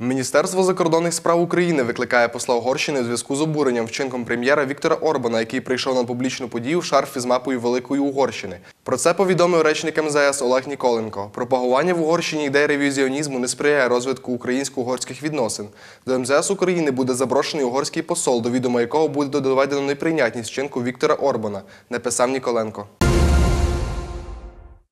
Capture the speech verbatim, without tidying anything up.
Міністерство закордонних справ України викликає посла Угорщини у зв'язку з обуренням вчинком прем'єра Віктора Орбана, який прийшов на публічну подію в шарфі з мапою Великої Угорщини. Про це повідомив речник ем зе ес Олег Ніколенко. Пропагування в Угорщині ідей ревізіонізму не сприяє розвитку українсько-угорських відносин. До ем зе ес України буде запрошений угорський посол, до відома якого буде доведено неприйнятність вчинку Віктора Орбана, написав Ніколенко.